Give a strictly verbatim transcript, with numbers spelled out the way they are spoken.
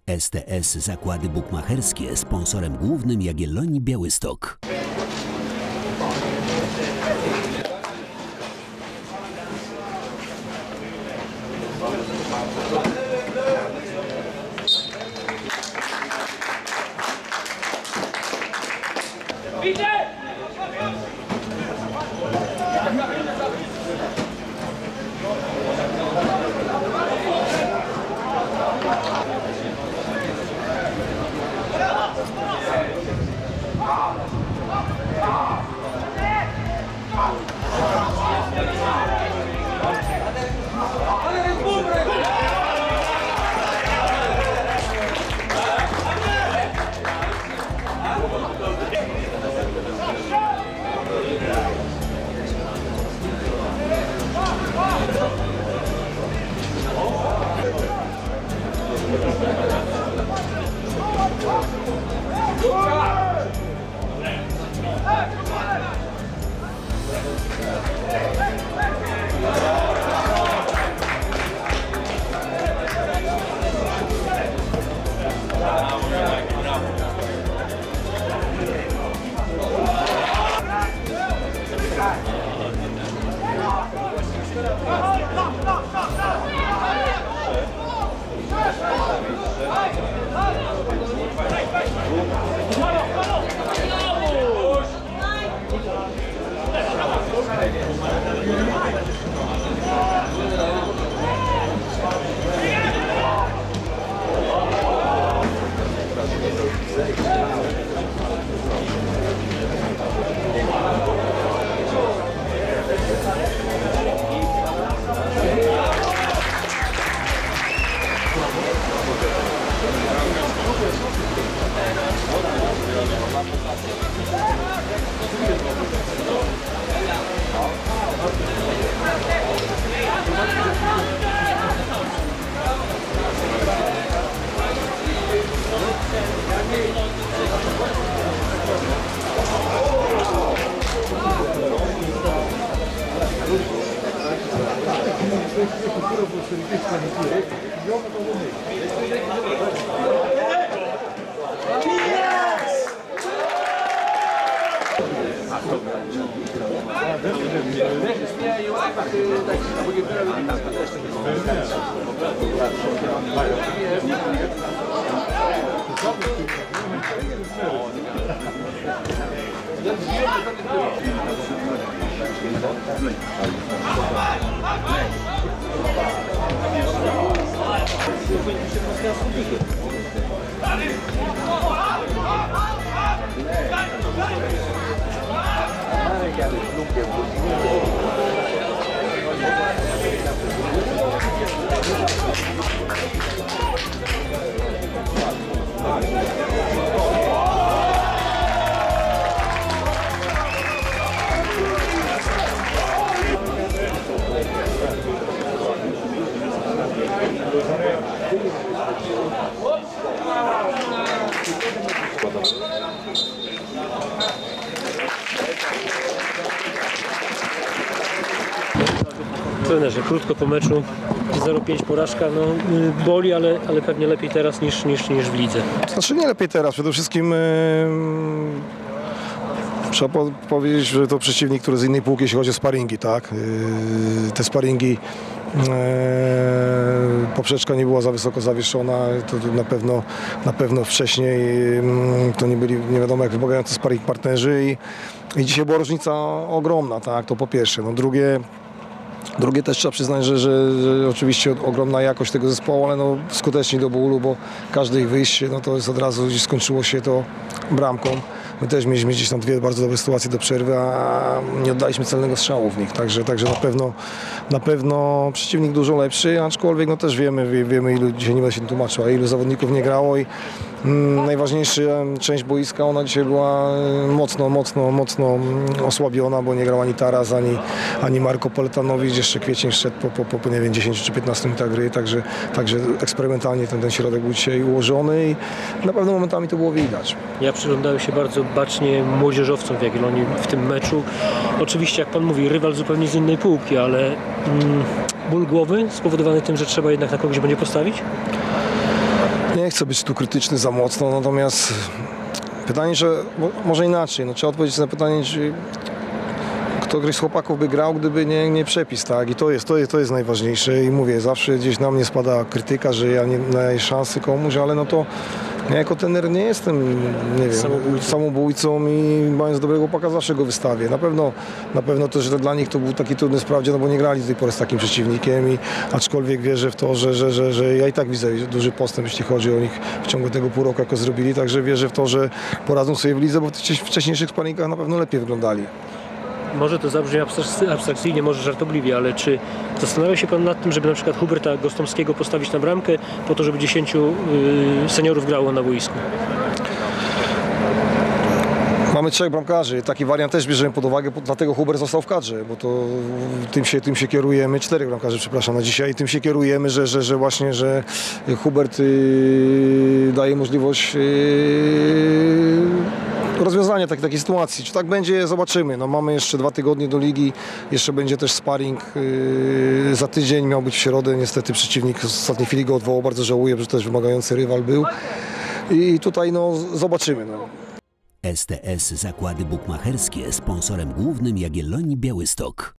S T S Zakłady Bukmacherskie, sponsorem głównym Jagiellonii Białystok. Trenerze, krótko po meczu, zero pięć porażka, no boli, ale, ale pewnie lepiej teraz niż, niż, niż w lidze. Znaczy nie lepiej teraz, przede wszystkim yy, trzeba po powiedzieć, że to przeciwnik, który z innej półki, jeśli chodzi o sparingi, tak? Yy, te sparingi, yy, poprzeczka nie była za wysoko zawieszona, to, to na pewno, na pewno wcześniej yy, to nie byli nie wiadomo jak wymagający sparing partnerzy i, i dzisiaj była różnica ogromna, tak? To po pierwsze. No drugie, Drugie też trzeba przyznać, że, że, że oczywiście ogromna jakość tego zespołu, ale no skuteczni do bólu, bo każde ich wyjście, no to jest od razu gdzieś skończyło się to bramką. My też mieliśmy gdzieś tam dwie bardzo dobre sytuacje do przerwy, a nie oddaliśmy celnego strzału w nich. Także, także na pewno na pewno przeciwnik dużo lepszy, aczkolwiek no też wiemy, wie, wiemy ilu, dzisiaj nie będę się tłumaczył, a ilu zawodników nie grało i mm, najważniejsza część boiska, ona dzisiaj była mocno, mocno, mocno osłabiona, bo nie grał ani Taras, ani, ani Marko Poletanowicz, jeszcze kwiecień szedł po, po, po nie wiem, dziesięć czy piętnaście minutach gry, także, także eksperymentalnie ten, ten środek był dzisiaj ułożony i na pewno momentami to było widać. Ja przyglądałem się bardzo bacznie młodzieżowcom w Jagiellonii w tym meczu. Oczywiście, jak pan mówi, rywal zupełnie z innej półki, ale mm, ból głowy spowodowany tym, że trzeba jednak na kogoś będzie postawić? Nie, nie chcę być tu krytyczny za mocno, natomiast pytanie, że mo- może inaczej, no, trzeba odpowiedzieć na pytanie, czy któryś z chłopaków by grał, gdyby nie, nie przepis, tak? I to jest, to, jest, to jest najważniejsze i mówię, zawsze gdzieś na mnie spada krytyka, że ja nie daję szansy komuś, ale no to ja jako trener nie jestem, nie wiem, Samobójcą. samobójcą i mając dobrego chłopaka zawsze go wystawię. Na pewno, na pewno to, że dla nich to był taki trudny sprawdzian, no bo nie grali do tej pory z takim przeciwnikiem i aczkolwiek wierzę w to, że, że, że, że ja i tak widzę duży postęp, jeśli chodzi o nich w ciągu tego pół roku, jako zrobili, także wierzę w to, że poradzą sobie w lidze, bo w wcześ- wcześniejszych sparingach na pewno lepiej wyglądali. Może to zabrzmi abstrak- abstrakcyjnie, może żartobliwie, ale czy zastanawiał się Pan nad tym, żeby na przykład Huberta Gostomskiego postawić na bramkę po to, żeby dziesięciu y, seniorów grało na boisku? Mamy trzech bramkarzy, taki wariant też bierzemy pod uwagę, po- dlatego Hubert został w kadrze, bo to tym się, tym się kierujemy, czterech bramkarzy, przepraszam, na dzisiaj, tym się kierujemy, że, że, że właśnie, że Hubert yy, daje możliwość yy, rozwiązania takiej, takiej sytuacji. Czy tak będzie, zobaczymy. No, mamy jeszcze dwa tygodnie do ligi, jeszcze będzie też sparring yy, za tydzień, miał być w środę, niestety przeciwnik w ostatniej chwili go odwołał, bardzo żałuję, że też wymagający rywal był i tutaj no, zobaczymy. No. S T S Zakłady Bukmacherskie, sponsorem głównym Jagiellonii Białystok.